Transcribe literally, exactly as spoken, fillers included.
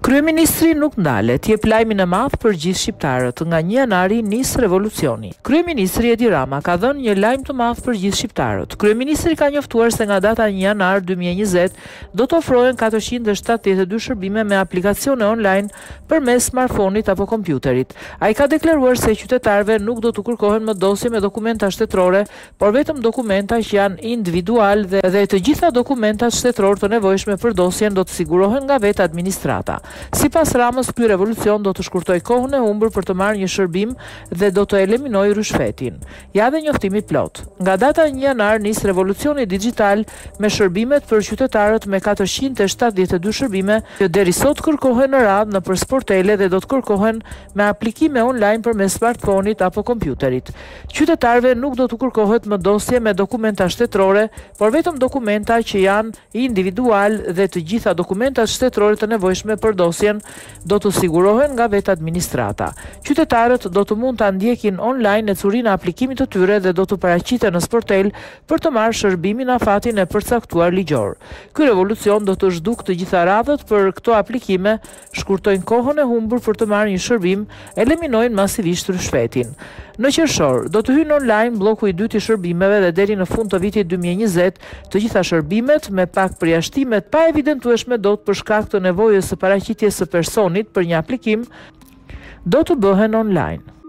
Kryeministri nuk ndalet, jep lajmin e madh për gjithë shqiptarët. Nga një janari nis revolucioni. Kryeministri Edi Rama ka dhënë një lajm të madh për gjithë shqiptarët. Kryeministri ka njoftuar se nga data një janar dy mijë e njëzet do të ofrohen katërqind e shtatëdhjetë e dy shërbime me aplikacione online përmes smartphone-it apo kompjuterit. Ai ka deklaruar se qytetarëve nuk do të kërkohen më dosje me dokumenta shtetërore, por vetëm dokumenta që janë individual dhe, dhe të gjitha dokumentat shtetëror të nevojshme për dosjen do të sigurohen nga vetë administrata. Sipas Ramës, ky revolucion do të shkurtoj kohën e humbur për të marrë një shërbim dhe do të eliminojë rishfetin. Ja dhe njoftimi plot. Nga data një janar nis revolucioni digjital me shërbimet për qytetarët me katërqind e shtatëdhjetë e dy shërbime që deri sot kërkohen në radhë nëpër sportele dhe do të kërkohen me aplikime online përmes smartphone-it apo kompjuterit. Qytetarëve nuk do të kërkohet më dosje me dokumenta shtetërore, por vetëm dokumenta që janë individual dhe të gjitha dokumentat shtetërore të nevojshme për dosjen do të sigurohen nga vetë administrata. Qytetarët do të mund ta ndjekin online ecurinë e aplikimit të tyre dhe do të paraqiten në sportel për të marrë shërbimin afatin e përcaktuar ligjor. Ky revolucion do të zhduk të gjitha radhët për këto aplikime, shkurtojnë kohën e humbur për të marrë një shërbim, eliminojnë masivisht rishfetin. Në qershor, do të hyjnë online bloku i dytë i shërbimeve dhe deri në fund të vitit dy mijë e njëzet, të gjitha shërbimet me pak përjashtimet pa evidentueshme dot për shkak të nevojës së paraqitjes së personit për një aplikim do të bëhen online.